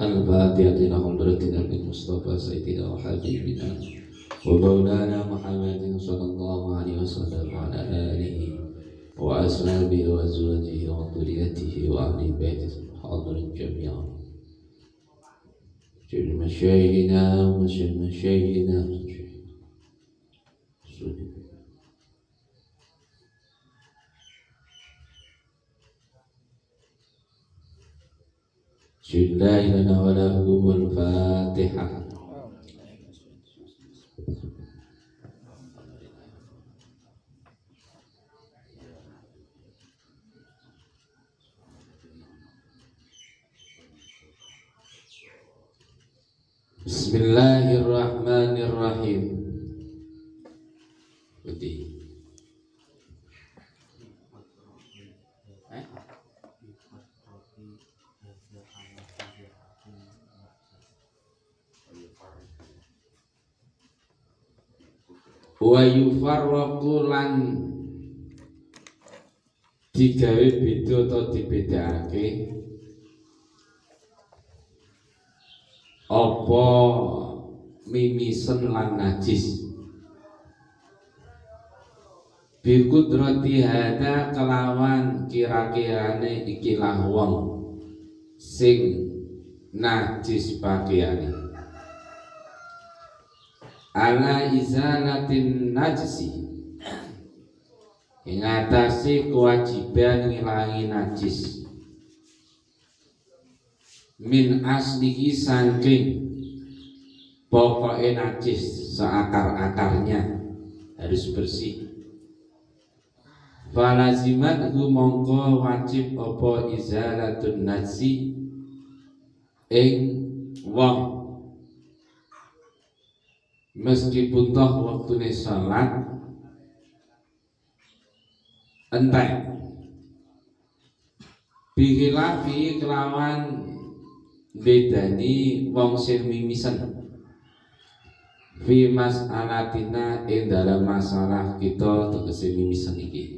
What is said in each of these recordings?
الفاتحة لحضرة النبي المصطفى سيدنا وحبيبنا ومولانا محمد صلى الله عليه وسلم وعلى آله وأصحابه وأزواجه وذريته وأهل بيته الحاضرين جميعا جل مشايخنا ومشايخنا لا لنا ولهم الفاتحة. Bismillahirrahmanirrahim. Wa yufarraqu lan digawe beda atau dibedakake apa mimisen lan najis bi kudrati hada kelawan kira-kirane ikilah wong sing najis pakaiane ala izalatin najisi ingatasi kewajiban ngilangi najis min aslihi saking pokoknya najis seakar-akarnya harus bersih falazimat mongko wajib apa izalatun najisi ing wong meskipun toh waktune salat entek bihilafi kelawan bedani wong sing mimisen fi mas'alatina ing dalam masalah kita tegese mimisen iki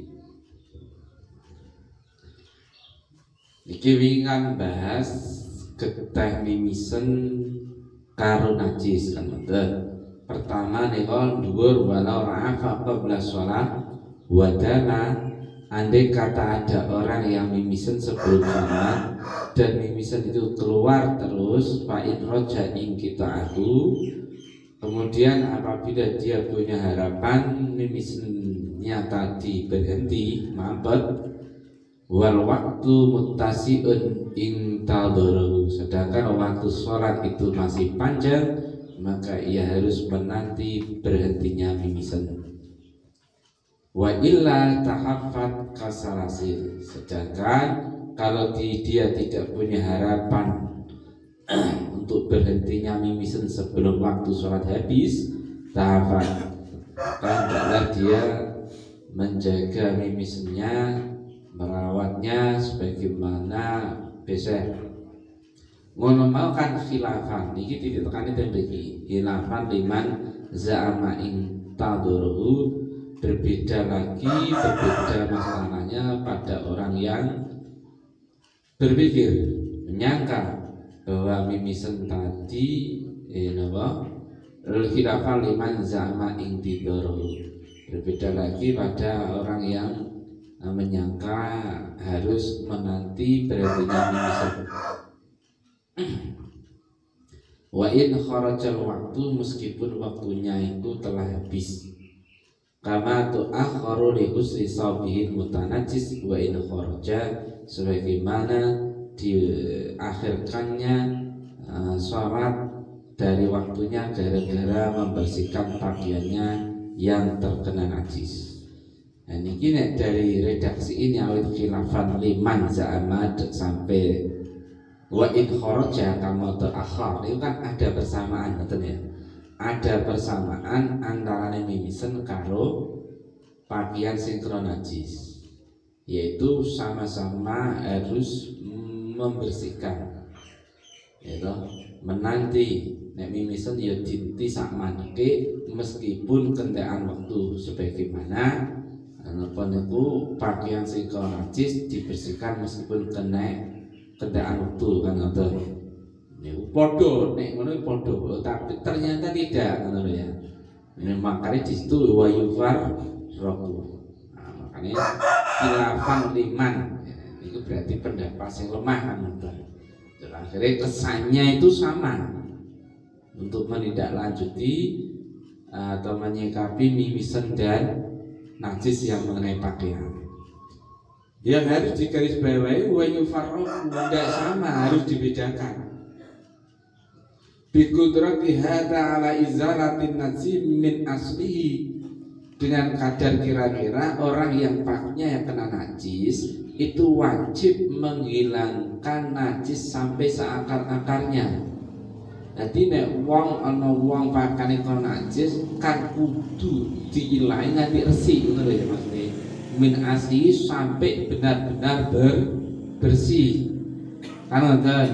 wingan bahas geteh mimisen karo najis kan bener. Pertama nika dhuwur walau ra'afa qabla shalah wadana andai kata ada orang yang mimisen sebelum sholat dan mimisen itu keluar terus fa'in roja ing kita aku kemudian apabila dia punya harapan mimisennya tadi berhenti mampet wal waktu muttasiun ing tadharu sedangkan waktu sholat itu masih panjang maka ia harus menanti berhentinya mimisen wa illa tahaffat kasalasil sedangkan kalau dia tidak punya harapan untuk berhentinya mimisen sebelum waktu sholat habis tahaffat hendaklah dia menjaga mimisennya merawatnya sebagaimana biasa ngono mau kan khilafan niki ditekani ten mriki khilafan liman za'ama ing tadurhu berbeda masalahnya pada orang yang berpikir menyangka bahwa mimisen tadi khilafan liman za'ama ing tadurhu berbeda lagi pada orang yang menyangka harus menanti berhentinya mimisen wa in kharajal waktu meskipun waktunya itu telah habis kama tu'akharu li husni sabihin mutanajis wa in kharaja sebagaimana diakhirkannya sholat dari waktunya gara-gara membersihkan pakaiannya yang terkena najis. Nah ini dari redaksi ini awit khilafan liman za'amad sampai wa in kharaja kama ta'akhar itu kan ada persamaan betul ya ada persamaan antara mimisen karo pakaian sinkron najis yaitu sama-sama harus membersihkan yaitu menanti nek mimisen ya dinti sakmaneke meskipun kentekan waktu sebagaimana napa niku pakaian sinkron najis dibersihkan meskipun kena kendaraan waktu kan ngoten niku podo nek ngono podo, tapi ternyata tidak ngono ya. Makanya di situ wa yufar roku. Nah, makanya khilafan liman itu berarti pendapat yang lemah kan. Akhirnya kesannya itu sama untuk menindaklanjuti atau menyikapi mimisan dan najis yang mengenai pakaian. Yang harus digarisbawahi wa yufarraqu, tidak sama, harus dibedakan. Bi qudrati hadza ala izalatin najis min aslihi, dengan kadar kira-kira orang yang pakainya yang kena najis itu wajib menghilangkan najis sampai seakar-akarnya. Jadi nek wong ana wong pakane kena najis kan kudu diilangi nganti resik ngono lho ya maksudnya. Min asli sampai benar-benar bersih. Kan ngoten.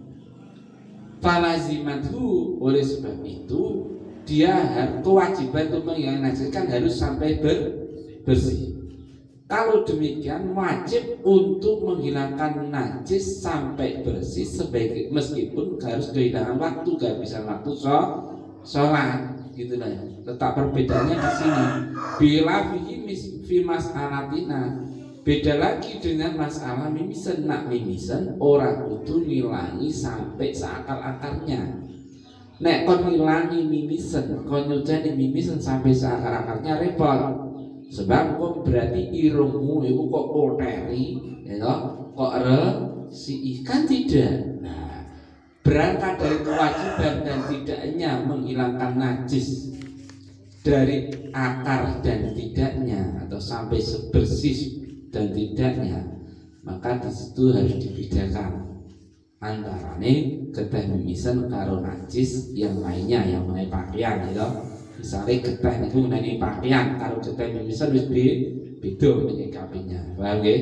Falazimatu, oleh sebab itu dia kewajiban untuk menghilangkan najis kan harus sampai bersih. Kalau demikian wajib untuk menghilangkan najis sampai bersih sebagai meskipun harus kehilangan waktu, gak bisa waktu sholat gitu lah ya. Tetap perbedaannya di sini. Bila fi mas'alatina, beda lagi dengan masalah mimisen. Nak mimisen orang kudu ngilangi sampai seakar-akarnya. Nek kon ngilangi mimisen, kon nyuceni mimisen sampai seakar-akarnya repot. Sebab kok berarti irungmu itu kok oteri, ya kok si ikan tidak. Nah, berangkat dari kewajiban dan tidaknya menghilangkan najis dari akar dan tidaknya atau sampai sebersih dan tidaknya, maka di situ harus dibedakan antara getih mimisan karo najis yang lainnya yang mengenai pakaian, ya. Misalnya getih itu mengenai pakaian karo getih mimisan wis beda menyikapinya, paham nggih?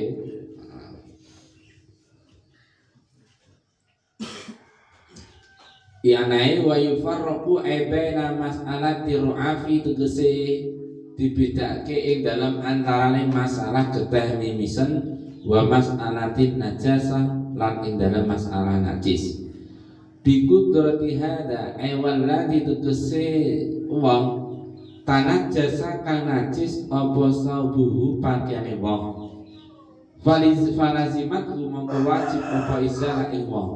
Yanai wa yufarraqu baina mas'alati ru'afi, tegese dibedakake ing dalam antarane masalah getih mimisan wa mas'alatin najasah lan ing dalam masalah najis. Bi qudrati hada ay walladhi, tegese wong tanah jasa kang najis apa sabuhu pakaiane wong falazimat mongko wajib apa izalah ing wong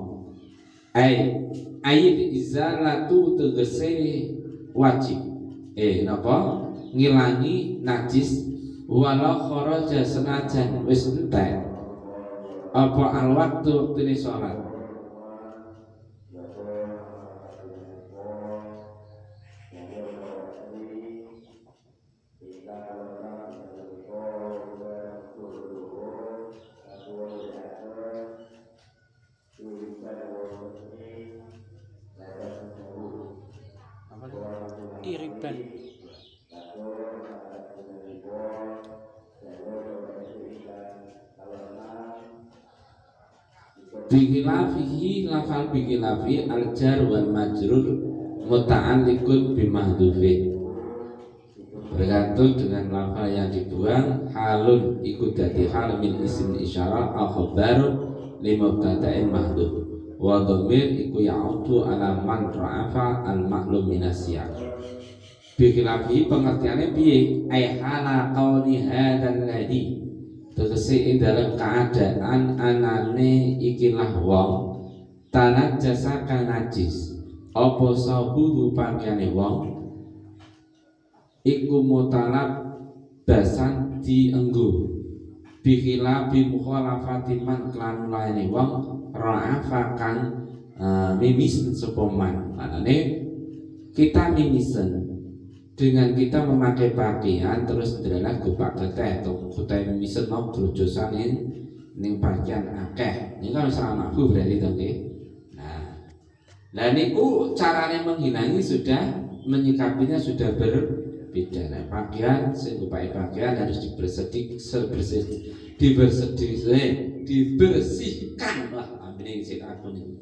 ayat izalatu tegese wajib napa ngilangi najis walau kharaja senajan wis entek apa al waktu waktune salat. Iriban bikilafihi lafal bikilafi al-jar wal majrur muta'alliqun bimahdhufin, bergantung dengan lafal yang dibuang. Halun iku dadi hal min isim isyarah au khabarun li mubtada'in mahdhuf wa dhamir iku ya'udu ala man ra'afa al ma'lum minasiyah. Bikilafi pengertiannya piye? Ai hala qauli hadzal ladzi, tegese ing dalam keadaan anane ikilah wong tanah jasa kang najis apa sabuhu pakaiane wong iku mutalab basan dienggo bikila bi mukhalafati man klan laene wong ra'afa kang mimisen sapa man. Maknane kita mimisen dengan kita memakai pakaian terus adalah gupak getih atau getih mimisen mau drojosan ning pakaian akeh. Ini kan salah makfu berarti to nggih. Nah niku caranya menghilangi sudah menyikapinya sudah berbeda. Nah, pakaian sing gupake pakaian harus dibersihkan lah ambine sik aku niku.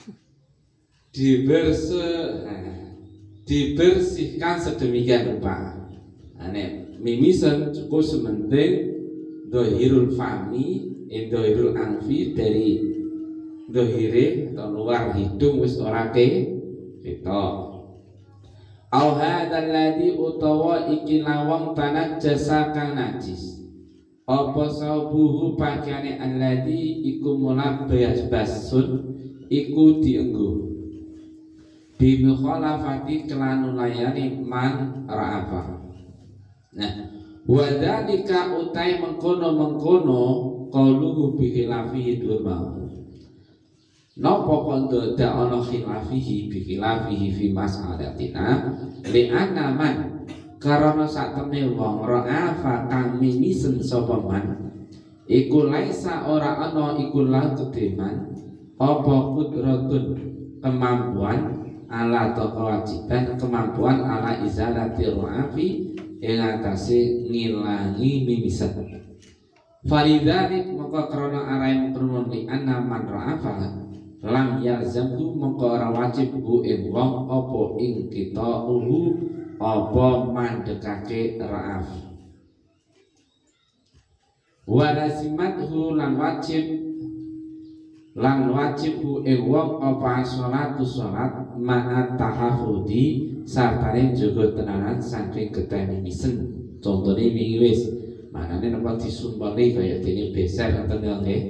Dibersihkan sedemikian rupa. Ane mimisan cukup sementing dohirul fami, dohirul anfi, dari dohire atau luar hidung wis ora ketok. Au hadzal ladzi utawa iki lawang tanajjasa kang najis. Apa saubuhu pakaiane alladzi iku mulabbasun iku dienggo. Bi mukhalafati kelan layani man ra'afa. Nah, wa dzalika utai mengkono qauluhu bi khilafihi durma. Napa kondo da ana khilafihi bi khilafihi fi mas'alatina li anna man karana sak temne wong ra'afa kang mimisen sapa man iku laisa ora ana iku lan kedeman apa kudratun kemampuan ala atau kewajiban kemampuan ala izalati ra'afi ing atase ngilangi mimisen. Falidzalik maka krana arai mengkono li anna man ra'afa lam yalzamhu mongko ora wajib hu ing wong apa ing kita apa mandekake ra'af. Wa lazimathu lan wajib hu ing wong apa sholatu sholat ma'at tahafudi sartane jaga tenanan saking getih misen. Contone wingi wis manane napa disumpeli kaya dene beser ngoten nggih.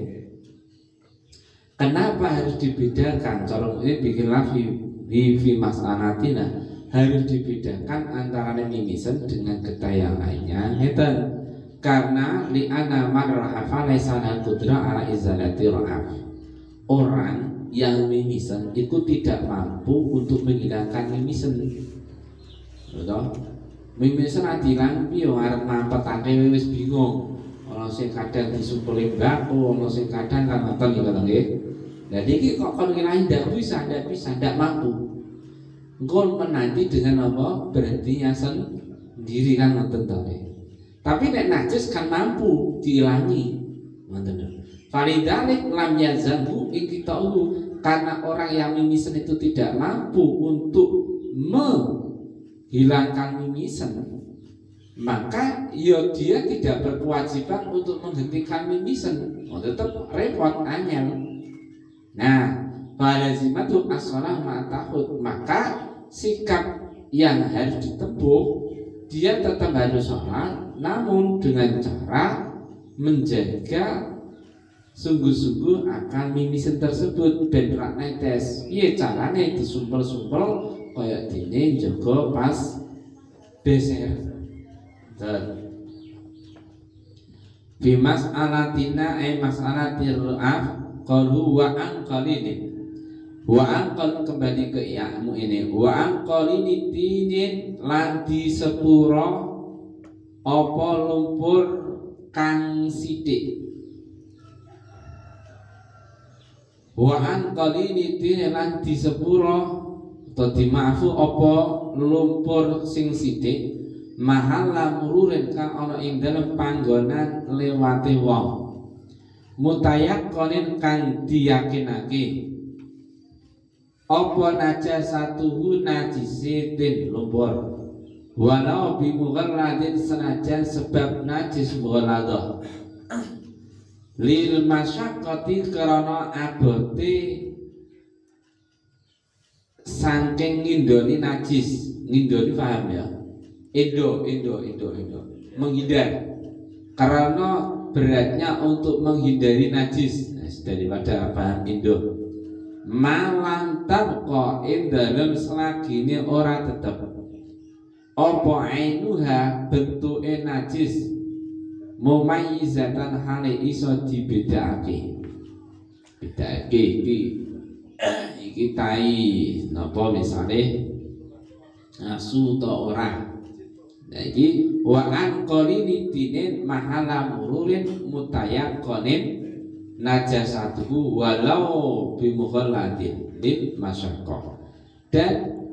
Kenapa harus dibedakan? Corong ini bikin fi mas'alatina harus dibedakan antara mimisen dengan getah yang lainnya. Ngeten. Karena li'ana man ra'afa laisa lahu qudrah ala izalati ra'af. Orang yang mimisen itu tidak mampu untuk menghilangkan mimisen. Betul? Mimisen adilan piye arep mampetake wis bingung. Ana sing kadang disumpeli mbako, ana sing kadang kan ngoten nggih. Jadi ini kok kalau ngilahin tidak bisa, tidak mampu. Engkau menanti dengan apa? Berhentinya sendiri kan ngoten to. Tapi nek najis kan mampu diilangi. Ngoten. Falidzalik lam yazamhu ikitau karena orang yang mimisen itu tidak mampu untuk menghilangkan mimisen. Maka ya dia tidak berkewajiban untuk menghentikan mimisen. Tetap repot anyel. Nah, falazimatu as-shalah ma'tahud, maka sikap yang harus ditempuh dia tetap harus sholat, namun dengan cara menjaga sungguh-sungguh akan mimisen tersebut ben rak netes. Piye carane disumpel-sumpel kaya dene njaga pas beser. Bimas alatina mas'alatir ra'af qalu wa anqalini kembali ke iyamu ini wa anqalini tinin lan di sepuro apa lumpur kang sithik wa anqalini tinin lan di sepuro atau dimaafu apa lumpur sing sithik mahal lamururin kang ana ing dalem panggonan lewate wong mutayaqqonin kang diyakinake apa najasatuhu najisitin lumpur walau bimughalladin senajan sebab najis mughalladah lil masyaqqati karana abote saking ngindoni najis. Ngindoni paham ya? Indo menghindar karena beratnya untuk menghindari najis. Nah, daripada paham Indo malantar kok dalam selagine ora tetep apa ainuha bentuke najis mumayyizatan hale iso dibedakake iki tai napa misale asu ta ora. Jadi wa an qalini tinin mahala mururin mutayaqqonin najasatuhu walau bimughalladin lil masyaqqah. Dan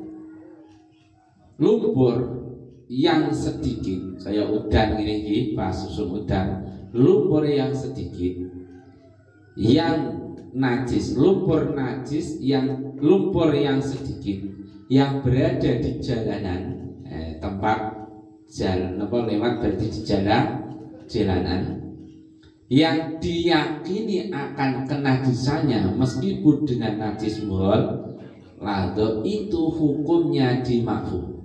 lumpur yang sedikit kayak udan ini pas susun udan, lumpur yang sedikit yang najis, lumpur yang sedikit yang berada di jalanan tempat jalan apa lewat berarti di jalanan yang diyakini akan kenajisannya meskipun dengan najis mughalladhah itu hukumnya dimakruh.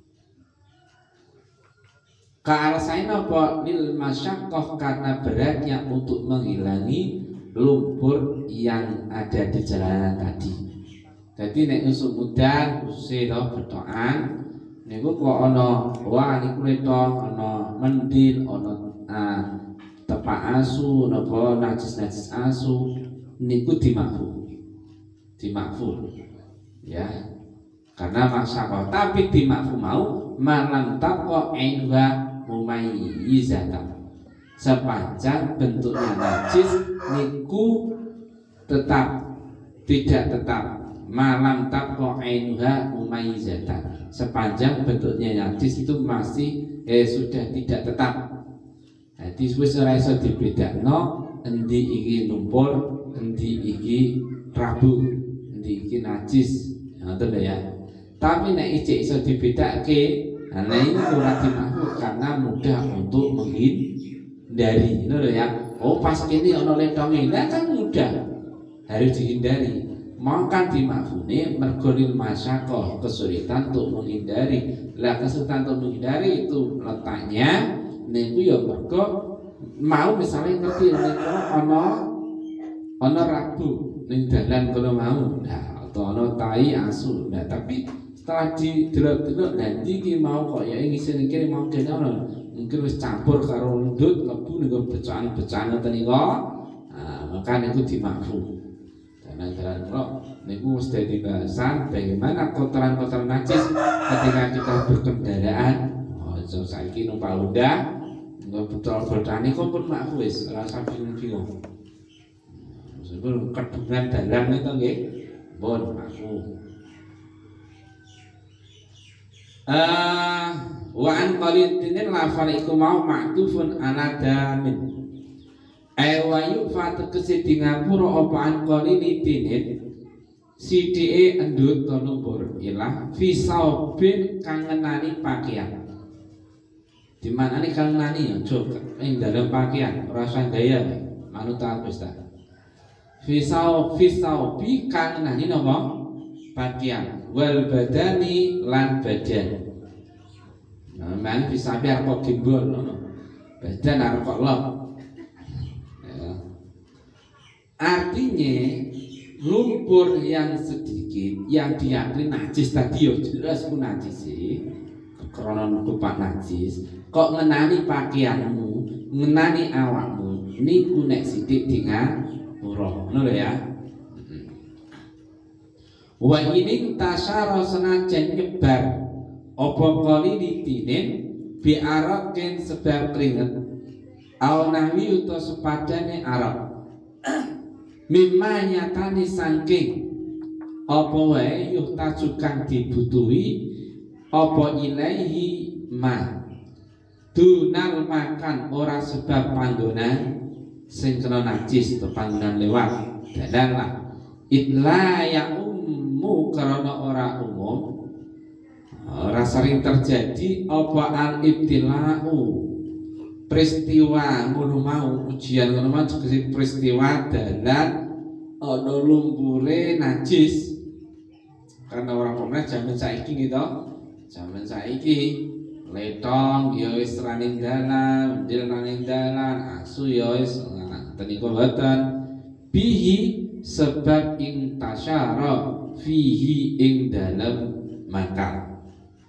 Kealasan apa? Lil masyaqqah, karena beratnya untuk menghilangi lumpur yang ada di jalanan tadi. Jadi nek usuk mudan usih to betokan niku kok ana wah niku to ana mendil ana tepak asu napa najis asu niku dimakruh ya, karena masyaqqah. Tapi dimakruh mau malam taqa ainwa mumayyizatan, sepanjang bentuknya najis niku tidak tetap malam taqa ainwa mumayyizatan, sepanjang bentuknya najis itu masih sudah tidak tetap. Jadi wis ora iso dibedakno endi iki lumpur, endi iki rabu, endi iki najis, ngoten ya. Tapi nek ijek iso dibedakake, nah ini ora dimakruh karena mudah untuk menghindari. Ngono ya. Oh pas kene ana letonge, nah kan mudah, harus dihindari. Maka dimakruhne mergo lil masyaqqah, kesulitan untuk menghindari. Lah kesulitan untuk menghindari itu letaknya niku ya mergo mau misalnya ngerti niku ana rabu ning dalan kono mau, nah atau ana tai asu. Nah tapi setelah didelok-delok nanti iki mau kok ya ngisi iki mau kene ana mungkin wis campur karo ndut lebu niku becahan-becahan ngoten niku. Nah maka niku dimakruh. Jalan-jalan kok niku mesti dibahasan bagaimana kotoran-kotoran najis ketika kita berkendaraan. So saiki numpak Honda nggak betul-betul kok pun makruh wis rasa bingung-bingung. Sebelum kedungan dalan itu nggih pun makruh. Wa an qalidin lafal iku mau maktufun ala damin. Wa yufat kesidi ngapura apa an qalidin sidike endut to lumpur ilah fisaubin kang ngenani pakaian. Di mana nih kang nani ya, coba ing dalam pakaian, rasa gaya, manut aku sta. Fisau bi kang nani nopo pakaian, wal badani lan badan. Nah, mana bisa biar kok gimbal, no. Badan harus kok lop. Ya. Artinya lumpur yang sedikit, yang diyakini najis tadi, yo jelas pun najis sih. Kronon kupat najis kok ngenani pakaianmu, ngenani awakmu niku nek sithik dingapura. Ngono ya. Wa ini tasyara senajan nyebar apa kali ditinen bi araken sebab keringet au nawi uta sepadane arak mimma nyatani saking apa wae yuh tajukan dibutuhi apa ilaihi ma dunal makan ora sebab panggonan sing kena najis atau panggonan lewat dalan lah illa ya ummu karena ora umum ora sering terjadi apa al ibtilau peristiwa ngono mau ujian ngono mau peristiwa dalan ana lumpure najis karena orang pemerintah zaman saiki gitu. Zaman saiki letong ya wis raning dalan, ndil raning dalan, asu ya wis tenika boten. Bihi sebab ing tasyara fihi ing dalem makan.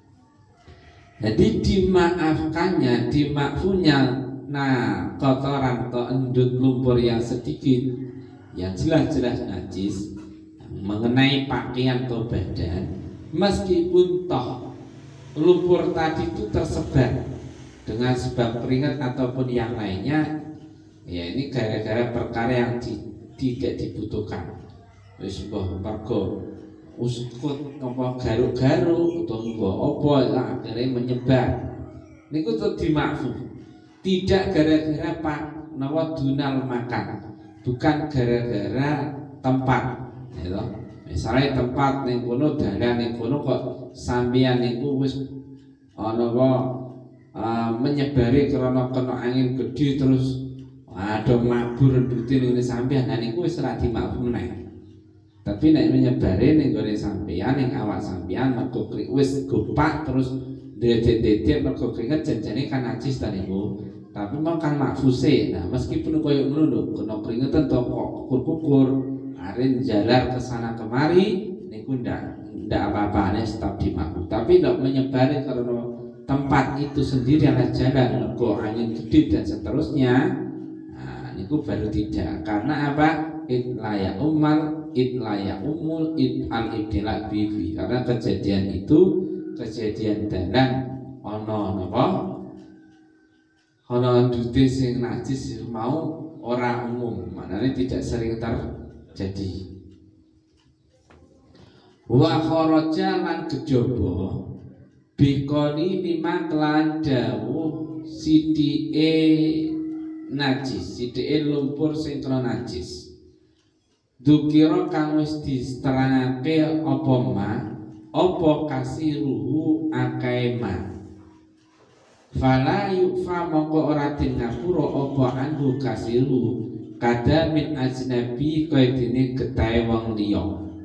Jadi dimaafkannya, dimakfunya nah kotoran atau endut lumpur yang sedikit yang jelas-jelas najis mengenai pakaian atau badan, meskipun toh lumpur tadi itu tersebar dengan sebab keringat ataupun yang lainnya, ya ini gara-gara perkara yang tidak dibutuhkan. Wis mbah mergo uskut apa garuk-garuk atau mbah apa lah akhirnya menyebar. Niku tuh dimakfu. Tidak gara-gara pak nawa dunal makan, bukan gara-gara tempat, ya toh. Misalnya tempat ning kono dalan ning kono kok sampeyan niku wis ana apa menyebari karena kena angin gede terus Ada mabur rendutin ini sampean, nah niku wis ora dimaafum meneh. Tapi nek menyebare ning gone sampean ning awak sampean mergo wis gopak terus dedek-dedek mergo keringet janjane kan najis ta niku. Tapi mau kan makfuse. Nah, meskipun koyo ngono lho, kena keringetan to kok kukur-kukur, aren jalar ke sana kemari niku ndak apa-apa tetap dimaafum. Tapi ndak menyebare karena tempat itu sendiri adalah jalan mergo angin gede dan seterusnya. Itu baru tidak, karena apa? Itlaya umar, itlaya umul, al ibtilak bibi. Karena kejadian itu kejadian dalan ono napa? Ono dute sing najis mau ora umum, maknanya tidak sering terjadi. Wa kharaja lan kejaba bikoni lima kelan dawuh sidike najis, sidike lumpur sing kena najis. Dukira kang wis diterangake apa apa kasiruhu akae ma. Fala yufa mongko ora den ngapura apa anhu kasiru kada min ajnabi kaya dene getahe wong liya.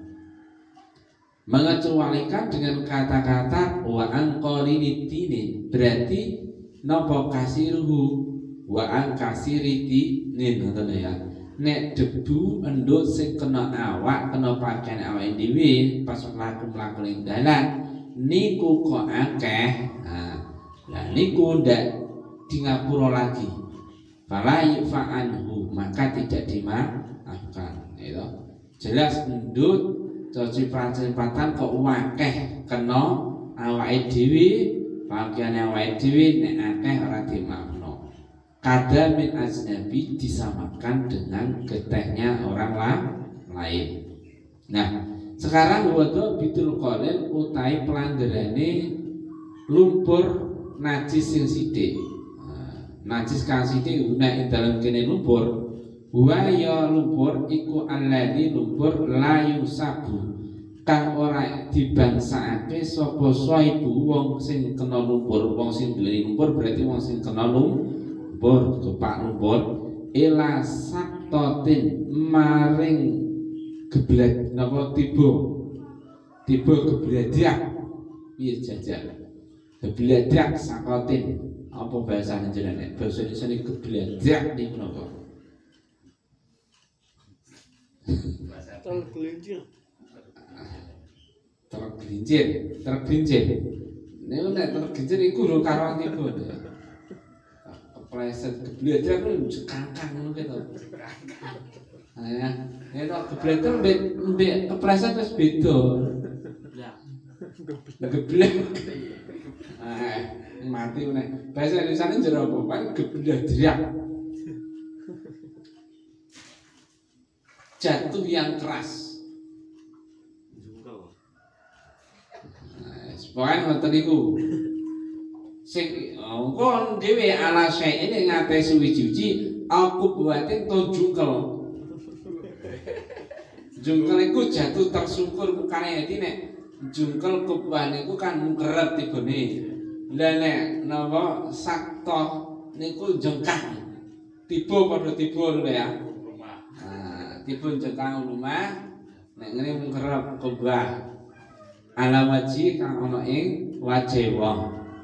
Mengecualikan dengan kata-kata wa angqali nitinin, berarti napa kasiruhu wa angkasiriti nin ngoten ya. Nek debu enduk sing kena awak, kena pakaian awake dhewe pas mlaku-mlaku ning dalan niku kok akeh. Nah niku ndak di ngapura lagi. Fala yufa'anhu, maka tidak dimaafkan, gitu. Jelas endut coci-cipatan kok akeh kena awake dhewe, pakaian awake dhewe nek akeh ora dimaafno. Kada min ajnabi disamakan dengan getehnya orang lain. Nah, sekarang wado bidul qalil utai pelanggarane lumpur najis sing sithik. Najis kang sithik guna ing dalem kene lumpur. Wa ya lumpur iku alladzi lumpur la yusabu kang ora dibangsakake sapa saibu wong sing kena lumpur. Wong sing duweni lumpur berarti wong sing kena lumpur, kepak lumpur ila saktotin maring geblek napa tiba gebledyak piye jajal gebledyak sakotin apa bahasa jenenge bahasa Indonesia ini gebledyak niku napa tergelincir niku nek tergelincir iku lho karo tiba kepleset gebledyak ku cekangkang ngono gitu. Ya, itu gebledek mbek kepleset wis beda. Geblek. Mati meneh. Bahasa Indonesia jero apa? Kan gebledyak. Jatuh yang keras. Pokoknya ngoten niku. Sing kon dhewe ala ini ngate suwi-suwi aku buatin to jungkel. Jungkel iku jatuh tersungkur bukane dadi nek jungkel kubuan iku kan mungkeret tibone. Lah nek napa sakto niku jengkang. Tiba padha tiba lho ya. Nah, tiba jengkang rumah nek ngene mungkeret kubah. Ala waji kang ana ing wajah wong.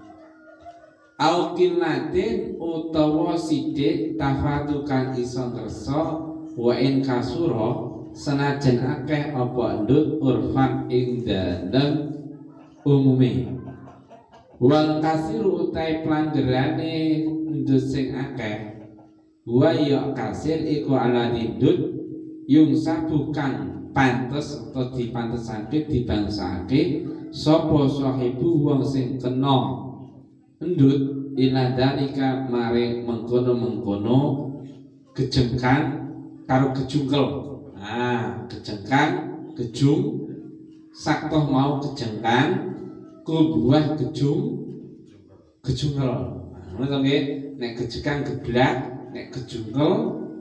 Aukilatin utawa sidik tafadukan iso ngerso wa in kasuro senajan akeh apa ndut urfan ing dalem umume wal kasiru utai pelanggerane ndut sing akeh wa ya kasir iku ala ndut yung sabukan pantes atau dipantesake dibangsake sapa sahibu wong sing kena endut ila dalika mare mengkono kejengkan karo kejungkel. Kejengkan kejung saktoh mau kejengkan kubuah kejungkel. Ngono to nggih, nek kejengkan geblak, nek kejungkel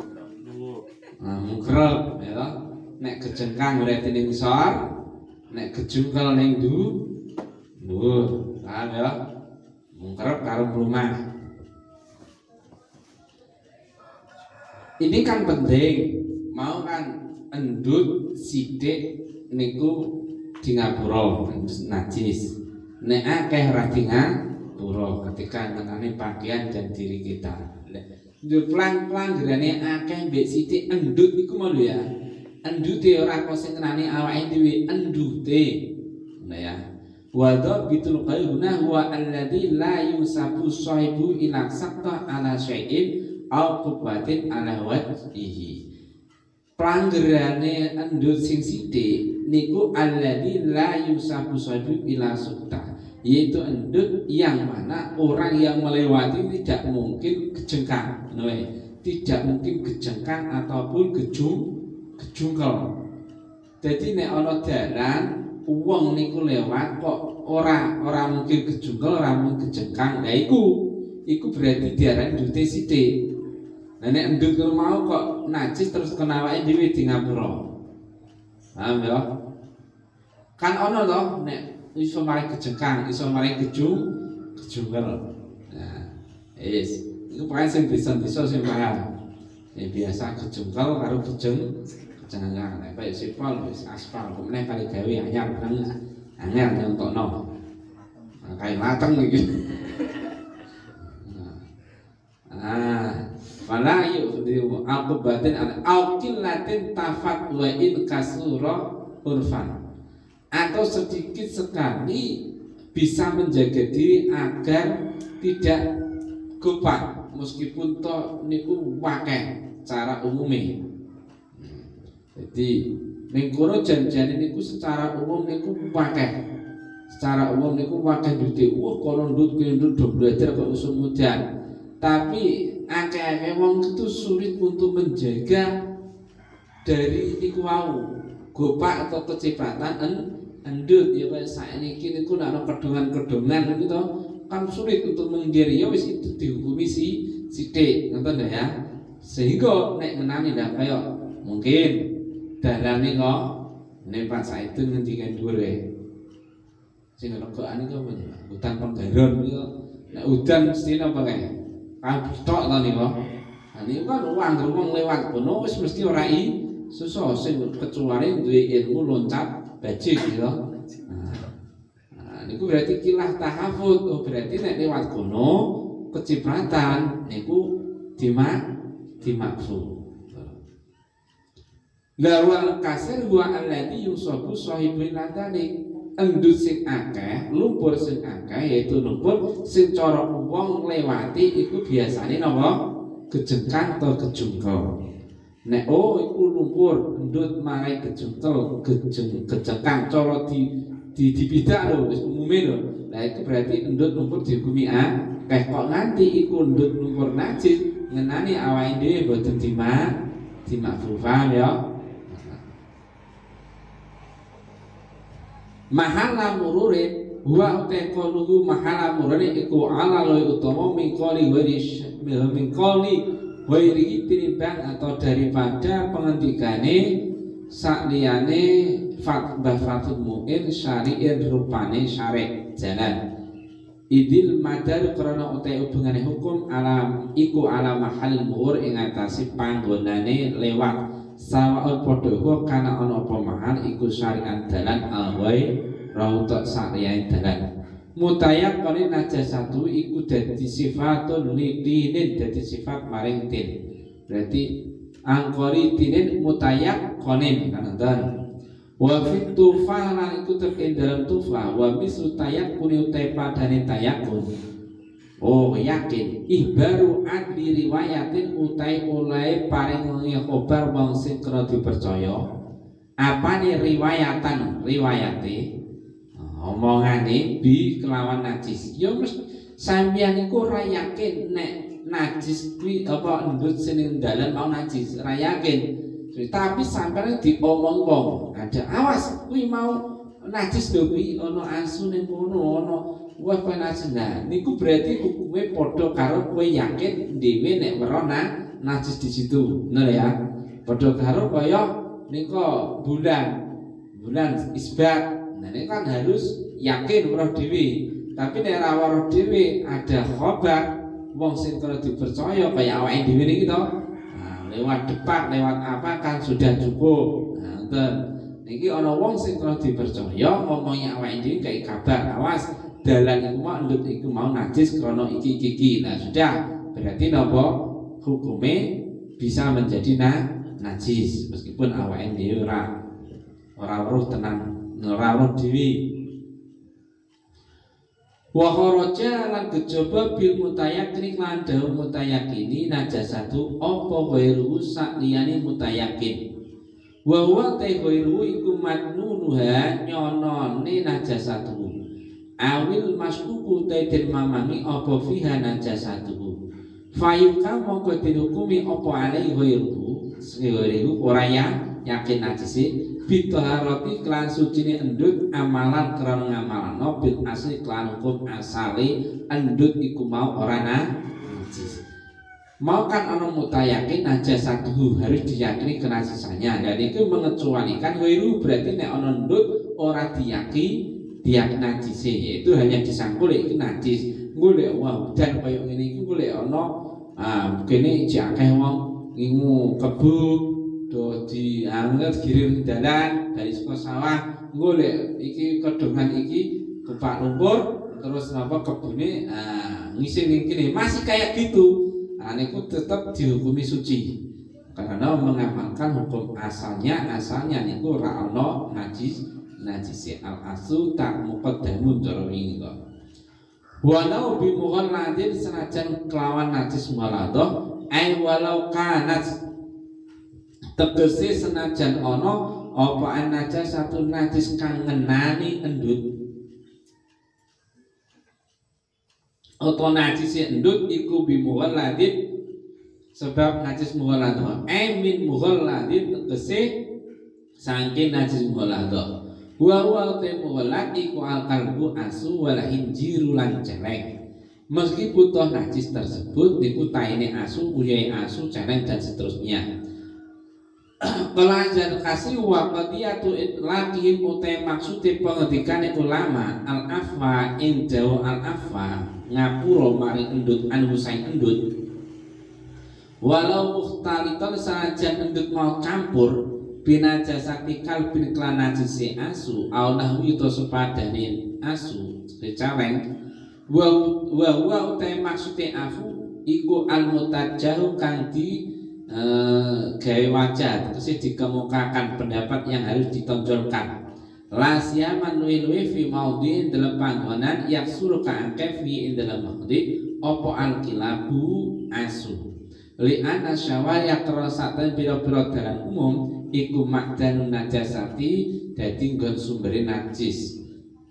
mungkrep ya. Nek kejengkan berarti ning ngisor, nek kejungkel ning dhuwur. Ya. Mungkerep karo rumah. Ini kan penting. Mau kan endut sithik niku di ngapura najis. Nek akeh ora di ngapura ketika ngenani pakaian dan diri kita. Nduk plang-plang gerane akeh mbek sithik endut iku mau ya. Endute ora kok sing ngenani awake dhewe endute. Nah ya. Wa bitul qayyuna huwa alladzi la yusabu sahibu ila saqta ala syai'in au qubatin ala wajhihi. Pelanggerane endut sing sithik niku alladzi la yusabu sahibu ila saqta, yaitu endut yang mana orang yang melewati tidak mungkin kejengkang, tidak mungkin kejengkang ataupun kejungkel. Jadi nek ana dalan wong niku lewat kok ora mungkin kejungkel, ora mungkin kejengkang. Lah iku berarti diarani endute sithik. Nah nek endut mau kok najis terus kena awake dhewe di ngapura. Paham ya? Kan ono to nek iso mari kejengkang, iso mari kejungkel. Nah, iku paling sing bisa sing paham. Biasa kejungkel karo kejengkang. Nek kaya sipol wis aspal, kemeneh kali gawe anyar banget. Anyar nyontokno. Kayak mateng iki. Wala yu'dhiru aqibatin al-aqillatin tafat wa in kasura urfan, atau sedikit sekali bisa menjaga diri agar tidak gopak meskipun toh niku wakeh cara umumnya. Jadi ning kono jan-jane niku secara umum niku wakeh. Secara umum niku wakeh ndute. Kono ndut do belajar kok usum mudan. Tapi akeh wong itu sulit untuk menjaga dari niku wau gopak atau kecipratan endut ya kayak saiki niku nek ana kedongan-kedongan niku to kan sulit untuk menghindari, ya wis itu dihukumi sithik ngoten ya. Sehingga nek menani ndak kaya mungkin dalane kok nek Pak Saidun ngendikan dhuwur wae sing regokan iku hutan Penggaron niku nek udan mesti napa kae tok to niku. Nah niku kan wong lewat kono wis mesti ora susah sing kecuali duwe ilmu loncat bajik gitu. Nah niku berarti kilah tahafut. Oh berarti nek lewat kono kecipratan niku dimaksud. Lawal kasir wa alladhi yusabu sahibul ladani, endut sing akeh, lumpur sing akeh, yaitu lumpur sing cara wong lewati iku biasane napa kejengkang atau kejungkel. Nek iku lumpur endut marai kejungkel, kejengkang cara dibidak lho wis umume lho. Lah itu berarti endut lumpur dihukumi akeh. Kok nganti iku endut lumpur najis ngenani awake dhewe boten dimakruh ya. Mahala mururin huwa utekoluhu mahala mururin iku ala loy utama mingkoli wairi tinimbang atau daripada pengendikane sakliyane fatul mu'in syari'in rupane syari' jalan idil madar karena utai hubungane hukum alam iku ala mahal mur ing atase panggonane lewat sawaun podo kana ana apa mahal iku syari'an dalan awai rautak sa'riyain dalan mutayak kali najasatu iku dadi sifatun lidinin dadi sifat maring tin. Berarti angkori tinin mutayak konin kanandan wa fit tufah lan iku terkait dalam tufah wa mislu tayak kuni utai padane tayakun. Oh yakin ihbaru adli riwayatin utai oleh paring khobar wong sing kena dipercaya apane riwayate omongane bi kelawan najis. Ya mesti sampeyan iku ora yakin nek najis kuwi apa endut sing dalan mau najis, ora yakin. Tapi sampeyan diomong wong, ada awas kuwi mau najis lho kuwi ana asu ning kono ana wah kowe najis. Nah niku berarti hukume padha karo kowe yakin dhewe nek werona najis di situ. Bener ya? Padha karo kaya nika bulan isbat. Nah ini kan harus yakin weruh dhewe. Tapi nek ora weruh dhewe ada khobar wong sing kena dipercaya kaya awake dhewe niki to. Nah lewat depan, lewat apa kan sudah cukup. Nah, niki ana wong sing kena dipercaya ngomongi awake dhewe kayak kabar, awas dalan iku mau endut iku mau najis krana iki. Nah, sudah berarti napa hukume bisa menjadi najis meskipun awake dhewe ora weruh tenan, ora weruh dhewe. Wa kharaja lan kejaba bil mutayakin lan dawu mutayakini najasatu apa ghairu sak liyane mutayakin. Wa huwa ta ghairu iku madnunuha nyonone najasatu. Awil maskuku ta den mamani apa fiha najasatu. Fayuka mongko dihukumi apa alai ghairu ora yakin najise bitaharati kelan sucine endut amalan krana ngamalno bil asli kelan hukum asale endut iku mau ora najis. Mau kan ana mutayakin najasatuhu harus diyakini kenajisannya. Jadi itu mengecualikan ghairu berarti nek ana endut ora diyakin najise yaitu hanya disangkul iki najis. Golek wah dan kaya ngene iki golek ana kene jakeh wong ngingu kebuk do di anget giring dalan dari saka sawah golek iki kedongan iki kepak lumpur terus napa kebune ngisi ning kene masih kayak gitu. Niku tetap dihukumi suci karena mengamalkan hukum asalnya niku ora ana najis al asu tak muqaddamun cara wingi kok. Walau bi mughalladin senajan kelawan najis mughaladah ai walau kanat tegese senajan ana apa najasatu najis kang ngenani endut atau najis endut iku bi mughalladin sebab najis mughalladah min mughalladin tegese saking najis mughalladah wa te mughallad iku al-qalbu asu wal hinjiru lan celeng meskipun toh najis tersebut niku taine asu uyai asu celeng dan seterusnya. Pelajar kasih waqadiyatu itlaqihim utai maksudnya pengertikan ulama al-afwa indahu al-afwa ngapura maring endut anhusai endut walau mukhtalitan sajan endut mau campur binajasati kalbin klan najisi asu au nahwi to sepadane asu secaleng wa utai maksudnya afu iku al-mutajjahu kang di gawe wajah terus dikemukakan pendapat yang harus ditonjolkan lasya manuilwi fi maudhi'in dalam panggonan yang suruh kaangke fi dalam maudhi opo al-kilabu asu li'anna syawaya kerasatan biro-biro dalam umum iku makdanun najasati dadi nggon sumbere najis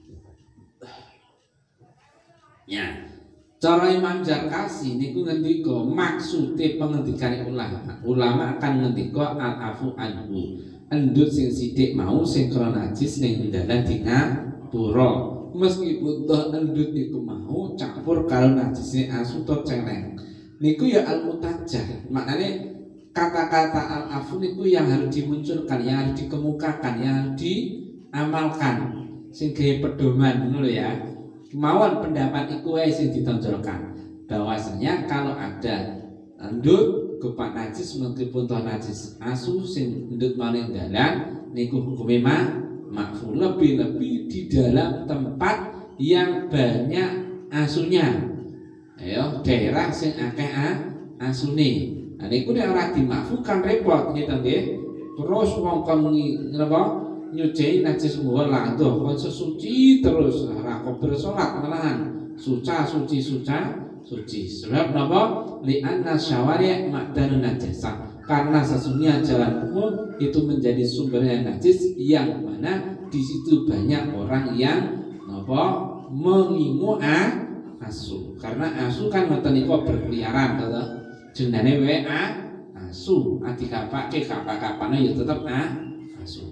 ya. Cara Imam Zarkasi niku ngendika maksude pengendikane ulama akan ngendika al-afu anhu endut sing sithik mau sing krana najis ning dalan dingapura meskipun toh endut niku mau campur karo najise asu to celeng niku ya al-mutajjah maknane kata-kata al-afu niku yang harus dimunculkan yang harus dikemukakan yang harus diamalkan sing gawe pedoman ngono ya. Kemauan pendapat iku wae sing ditonjolkan bahwasanya kalau ada endut kepak najis meskipun toh najis asu sing endut maring dalan niku hukume makfu lebih-lebih di dalam tempat yang banyak asunya ayo daerah sing akeh asune niku nek ora dimakfukan repot ngeten nggih terus wong kon napa nyuci najis mughalladah kon suci terus ora kober salat malahan suci sebab napa li anna syawari' ma'danun najasah karena sesungguhnya jalan umum itu menjadi sumbernya najis yang mana di situ banyak orang yang napa mengimu asu karena asu kan mboten niku berkeliaran to jenenge wae asu adikapake kapan-kapane ya tetep asu.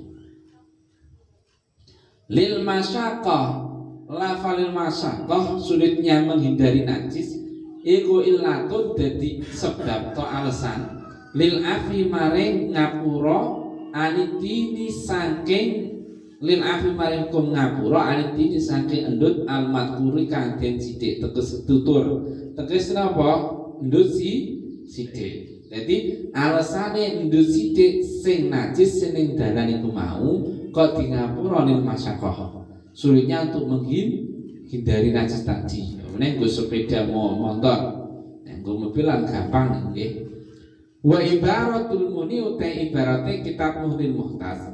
Lil masyaqah lafalil masyaqah sulitnya menghindari najis iku illatun dadi sebab to alasan lil afi maring ngapura anitini saking lil afi maring kum ngapura anitini saking endut al madkuri kang den sithik teges tutur teges napa endut sithik Jadi alasane ndut sithik sing najis sing ning dalan iku mau kok di ngapura lil masyaqqah. Sulitnya untuk menghindari najis tadi. Meneh nggo sepeda motor, nggo mobil lan gampang nggih. Wa ibaratul muni utai ibarate kitab Muhnil Muhtas.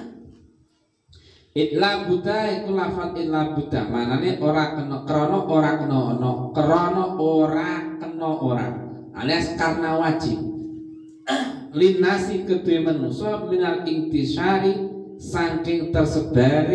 Itla buta iku lafal itla buta manane ora kena krana ora kena ana krana ora kena ora alias karena wajib linasi kedue manusa minal intisari saking tersebar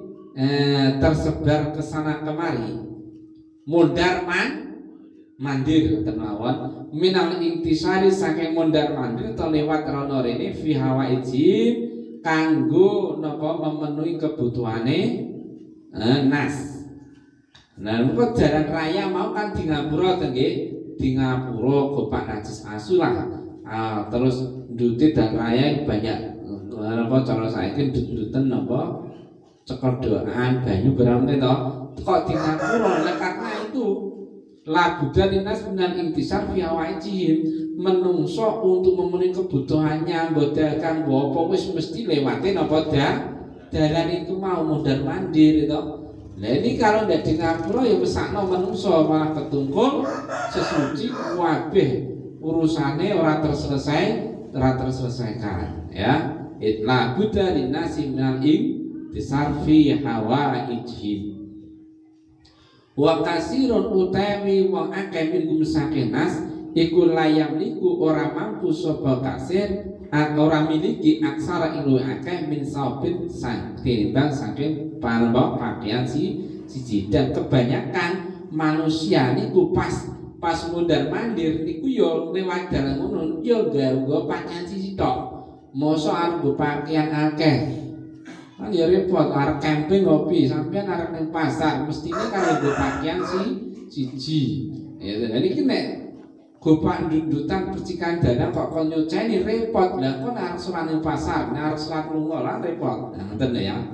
kesana kemari mundar mandir tenawon minal intisari saking mundar mandir atau lewat rono rene fi hawaijin kanggo napa memenuhi kebutuhane nas. Nah, kok jalan raya mau kan di ngapura nggih, di ngapura gopak najis asu lah. Terus ndute dan raya banyak napa cara saiki ndut-nduten napa cekodokan banyu berang to. Kok di ngapura karena itu labudan dinas minal intisar fi hawaijin menungso untuk memenuhi kebutuhannya bodakan apa wis mesti lewatin apa dalan itu mau mundar mandir itu. Nah ini kalau ndak di ngapura ya mesakno menungso malah ketungkul sesuci kabeh urusane ora terselesaikan ya. Itla buddha linasi minal disarfi hawaijin wa kasirun utawi wong akeh minggum saking nas iku layam liku ora mampu sapa kasir ora miliki aksara ing luwih akeh min saubin tinimbang saking palembok pakaian siji dan kebanyakan manusia niku pas mundar mandir niku yo lewat dalan ngono yo nggo pakaian siji tok mosok arep pakaian akeh kan ya repot arep camping ngopi sampean arep ning pasar mestine kan nggo pakaian siji ya jadi iki nek gopak ndudutan percikan dana kok kon nyuceni repot lah kon arep salat ning pasar arep salat lunga lah repot nah ngoten ya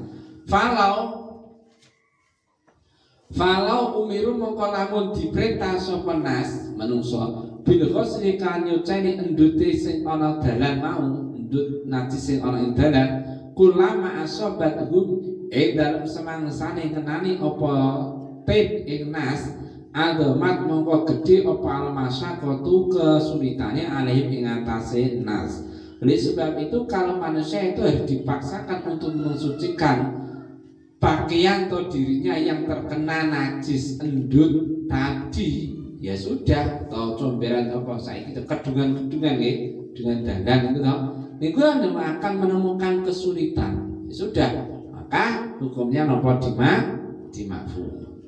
falau umiru mongko lamun diperintah sapa nas manungsa bil ghusli kan nyuceni endute sing ana dalan mau endut najis sing ana ing dalan kulama asobatuhum dalam semangsane kenani apa tip ing nas adomat mongko gede apa almasyakotu kesulitannya alaihim ing atase nas. Oleh sebab itu kalau manusia itu harus dipaksakan untuk mensucikan pakaian atau dirinya yang terkena najis endut tadi ya sudah atau comberan apa saiki itu kedungan-kedungan nggih dengan dandan itu toh niku akan menemukan kesulitan ya sudah maka hukumnya nopo dimakfu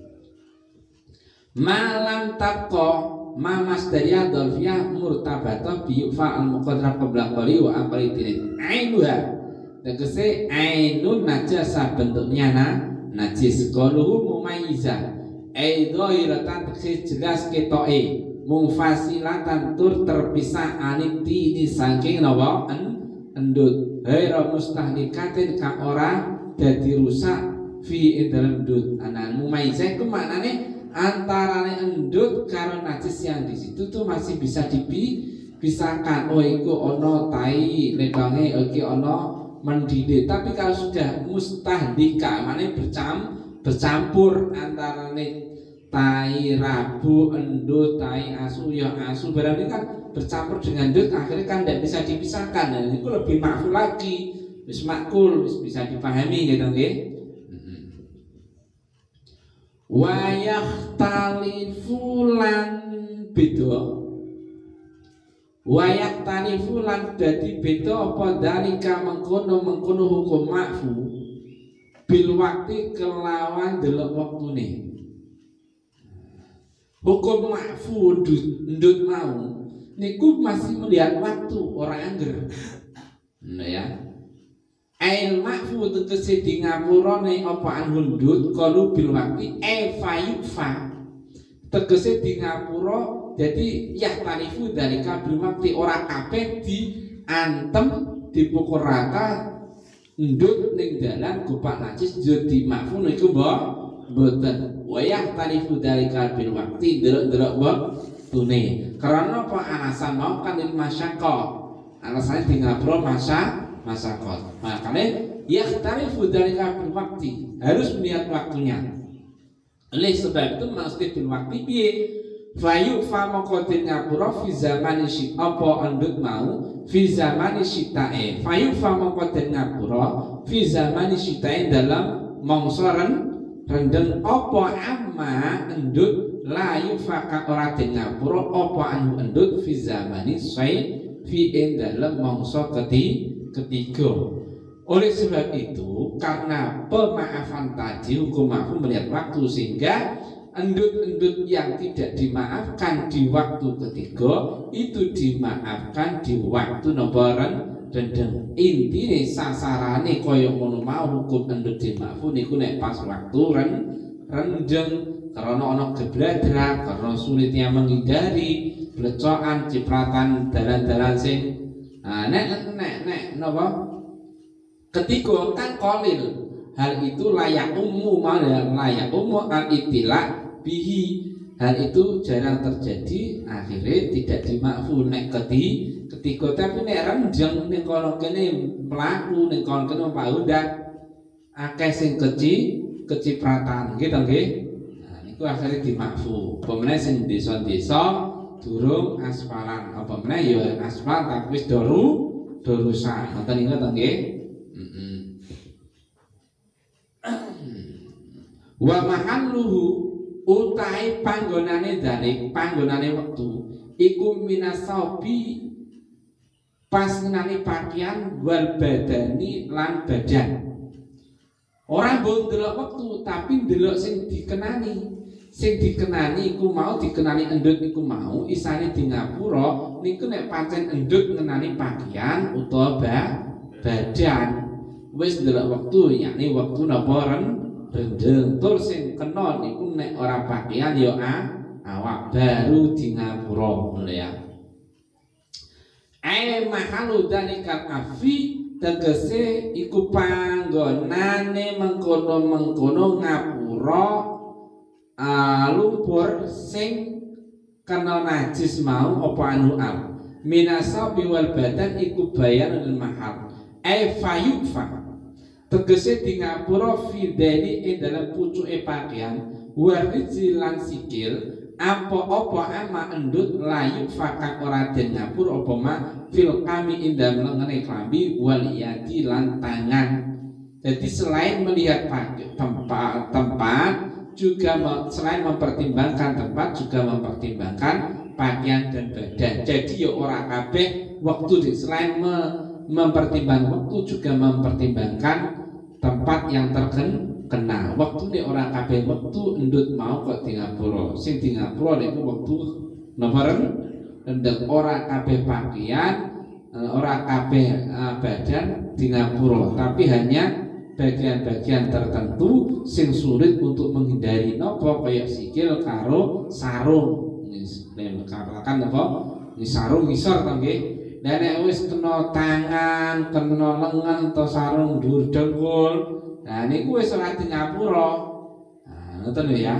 malam tako mamas dari adolfia murtabato biufa al muqaddar qabla qali wa aqalitinin ainuha tegese ainun najasa bentuknya najis qaluhu mumayyizah aidhairatan tegese jelas ketoke mungfasilatan tur terpisah aniti ini saking napa endut haira mustahlikatin kang ora dadi rusak fi dalam endut anan mumayyizah ku maknane antarane endut karo najis yang di situ tuh masih bisa dipisahkan. Oh iku ono tai lebange iki ono mendidih. Tapi kalau sudah mustahdika maknane bercampur antarane tai rabu endut tai asu ya asu berarti kan bercampur dengan endut akhirnya kan tidak bisa dipisahkan. Dan itu lebih makul lagi. Wis makul wis bisa dipahami gitu nggih. Wayah talifulan beda wayah talifulan dadi beda apa dalika mengkono hukum makfu bil waktu kelawan delok waktune hukum makfu ndut mau niku masih melihat waktu orang angger nah ya ail makfu tegese di ngapurane apa anhundut kalu bil wakti fayufa tegese di ngapura jadi yah tarifu dari kabil wakti ora kabeh diantem dipukul rata ndut ning dalan gopak najis jadi makfu niku mboten wayah tarifu dari kabil wakti delok-delok waktune. Karena apa alasan mau kan lil masyaqah. Alasannya di ngapura masyaqah. Makanya yakhtarifu dzalika bil waqti. Harus melihat waktunya. Oleh sebab itu maksud bil waqti piye? Fayu fa maqatin ngapura fi zamani syit apa andut mau fi zamani syitae. Fayu fa maqatin ngapura fi zamani syitae dalam mangsa rendeng apa amma endut layu faka ora den ngapura apa anu endut fi zamani syai fi dalam mangsa ketiga. Oleh sebab itu karena pemaafan tadi hukum ma'fu melihat waktu sehingga endut-endut yang tidak dimaafkan di waktu ketiga itu dimaafkan di waktu nomor rendeng. Intine sasarane kaya ngono mau hukum endut dimaafkan niku nek pas waktu rendeng karena ana gebladrak, karena sulitnya menghindari blecokan, cipratan dalan-dalan sing nek napa ketiga kan qalil. Hal itu layak umum layak umum al-ibtila bihi. Hal itu jarang terjadi, akhirnya tidak dimakfu nek ketiga. Tapi nek rendeng ning kono kene mlaku ning kono kene paundak akeh sing kecipratan gitu nggih. Nah niku akhirnya dimakfu. Apa meneh sing desa-desa durung aspalan, apa meneh ya aspal tapi wis dorusan. Ngoten niku to nggih. Wa mahalluhu utai panggonane dalik panggonane wektu iku minasabi pas ngenani pakaian wal badani lan badan. Ora mbok ndelok wektu tapi ndelok sing dikenani iku mau dikenani endut niku mau isane di ngapura niku nek pancen endut ngenani pakaian utawa badan wis ndelok wektu yakni wektu napa rendeng. Tur sing kena niku nek ora pakaian ya awak baru di ngapura ngono ya. Mahalu dalikal afi tegese iku panggonane mengkono-mengkono ngapura lumpur sing kena najis mau apa anu al minasabi wal badan iku bayanul mahal fayufa tegese di ngapura fideli dalam pucuke pakaian wariji lan sikil apa-apa ama endut layu fakak ora den ngapur apa ma fil kami indam lengene klambi wal yadi lan tangan. Jadi selain melihat tempat juga selain mempertimbangkan tempat juga mempertimbangkan pakaian dan badan. Jadi ya ora kabeh waktu selain mempertimbangkan waktu juga mempertimbangkan tempat yang terkenal. Waktu ini orang kabeh waktu endut mau kok di ngapura. Sing di ngapura niku waktu nomor rendeng ora kabeh pakaian, ora kabeh badan di ngapura, tapi hanya bagian-bagian tertentu sing sulit untuk menghindari nopo kayak sikil karo sarung. Nek katakan apa? Ini sarung ngisor to nggih. Nek wis kena tangan, kena lengan atau sarung dhuwur dengkul, nah niku wis ora di ngapura. Nah, ngoten ya.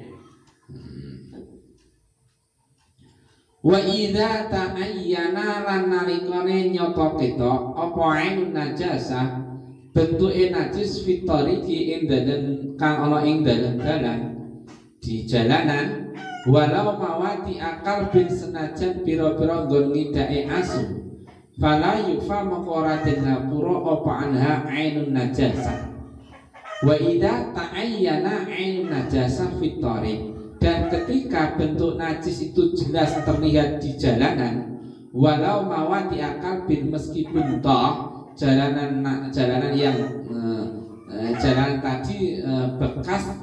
Wa idza ta'ayyana lan nalikane nyoto ketok apa ainun najasah bentuke najis fitoriki ing dalan kang ana ing dalan di jalanan walau mawati akal bin senajan pira-pira nggon ngidake asu fala yufa maqara den ngapura apa anha ainun najasah wa idza ta'ayyana ainun najasah fitorik. Dan ketika bentuk najis itu jelas terlihat di jalanan walau mawati akal bin meskipun toh jalanan yang jalanan tadi bekas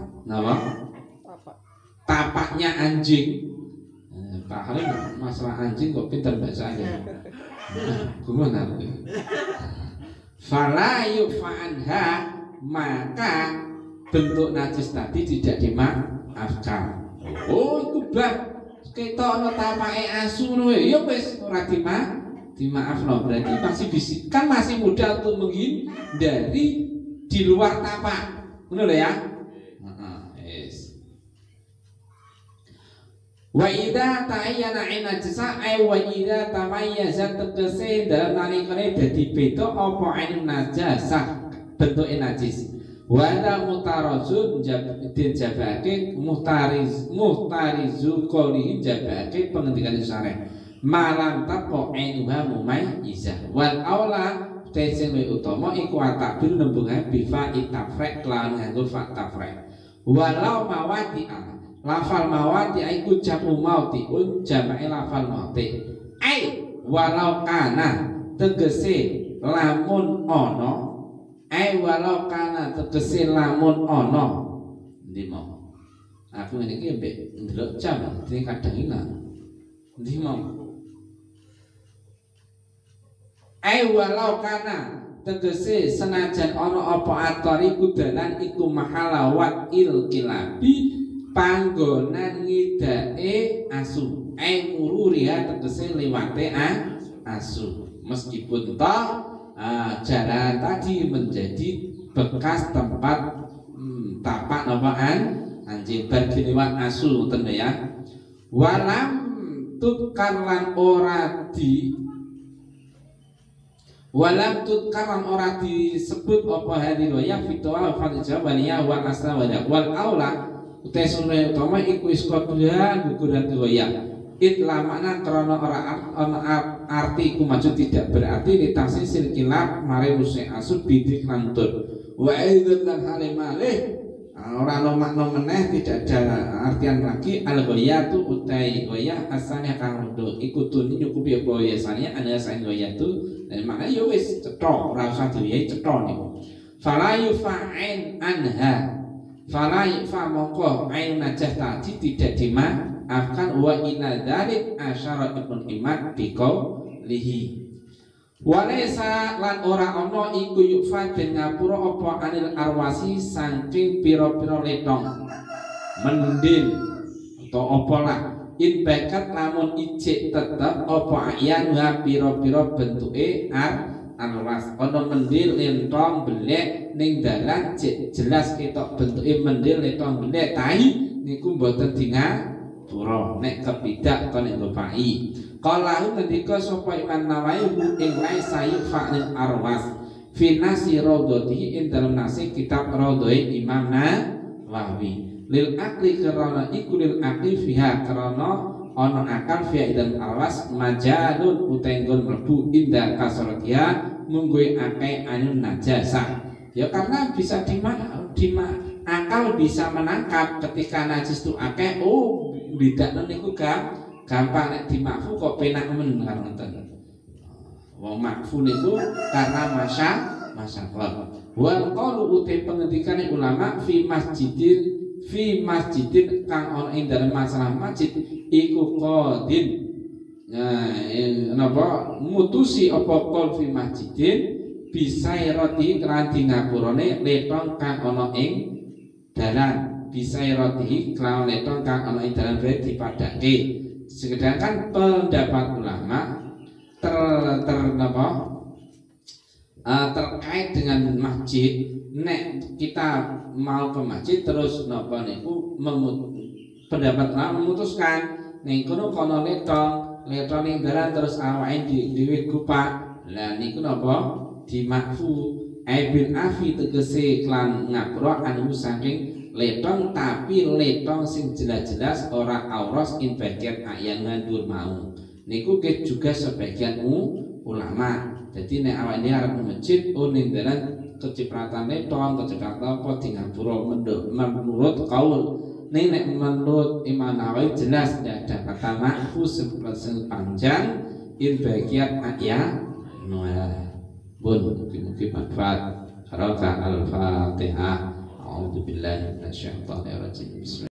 tapaknya anjing. Pak Halim masalah anjing kok pintar bahasanya. Gimana? Fala yufa'anha maka bentuk najis tadi tidak dimaafkan. Oh, iku bah ketok ana tapake asu ngono ya wis ora dimaafno. Berarti masih kan masih mudah untuk menghindari di luar tapak. Ngono lho ya. Heeh, wis. Wa idza ta'ayyana najasa ay wa idza tamayyaza tegese dalam nalikane dadi beda apa ainun najasah bentuke najis. Wa la mutarazun jabake muhtarizu qawli jabake pengendikan syarah. Malam tapo ainuha mumayyizah wal aula tesing utama iku atakbil nembungan bifa itafrek lan nganggo fa tafrek. Walau mawadi'a lafal mawati iku jamu mautiun jamae lafal mauti ai walau kana tegese lamun ono ai walau kana tegese lamun ono ndi mau aku ngene iki mbek ndelok jam dene kadang ilang ndi mau ai walau kana tegese senajan ono apa atori kudalan iku mahalawat il kilabi panggonan ngidake asu mururiha tegese liwate asu meskipun toh jalan tadi menjadi bekas tempat tapak napaan anjing bagi liwat asu ngoten ya walam tutkarlan ora disebut apa hadhihi wa fitwa fa jawabaniya wal asla wal aula utai sunai utama iku iskotuhan guguran goyak itlah makna krono orang arti iku maju tidak berarti ditasi silkilap mare musik asud bidik lantun wa aidzan lan halimalih orang makna meneh tidak ada artian lagi al goyatu utai goyak asalnya kang do iku tuni nyukupi apa biasanya ana saen goyatu dan makna yo wis cetok ora usah diwiyahi cetok niku fala yufa'in anha fala fa mongko ain najah tadi tidak dimaafkan wa ina dzalik asyara ibn imad biqaulihi walaysa lan ora ana iku yufa den ngapura apa anil arwasi saking pira-pira letong mendil atau apa lah in bakat lamun ijik tetep apa ayan wa pira-pira bentuke arwas ana mendil lentong belek ning dalan jelas ketok bentuke mendil lentong belek tahi niku mboten dingapura nek kepidak to nek ngopai qalahu ngendika sapa Imam Nawawi ing lae sayu fa'il arwas fi nasi radhati ing dalam nasi kitab radhae Imam Nawawi lil akli karana iku lil akli fiha karana ana akal fiha dan arwas majalun utenggon mlebu indah kasratia mungguhe akeh anu najasa ya karena bisa akal bisa menangkap ketika najis itu akeh bidakno niku gampang nek dimakfu kok penak men karo ngoten wong makfu niku karena masyaqah wal qalu uti pengendikane ulama fi masjidin kang ana ing dalem masalah masjid iku qadin napa mutusi apa qol fi masjidin bisa roti kelanti ngapurane letong kang ana ing dalan bisa roti kelawan letong kang ana ing dalan berarti dipadake sedangkan pendapat ulama terkait dengan masjid nek kita mau ke masjid terus napa niku pendapat ulama memutuskan ning kono letong ning dalan terus awake dhewe gupak lah niku napa dimakfu bil afi tegese klan ngapura anu saking letong tapi letong sing jelas-jelas ora auros in bagian ayan ngandur mau niku juga sebagian ulama jadi nek awake arep masjid ning dalan kecipratan letong kecipratan apa di ngapura menurut kaul nek menurut Imam Nawawi jelas tidak ada kata makfu sepanjang in bagian ayan bun mungkin manfaat. Al-Fatihah. A'udzubillahi minasyaitonir rajim.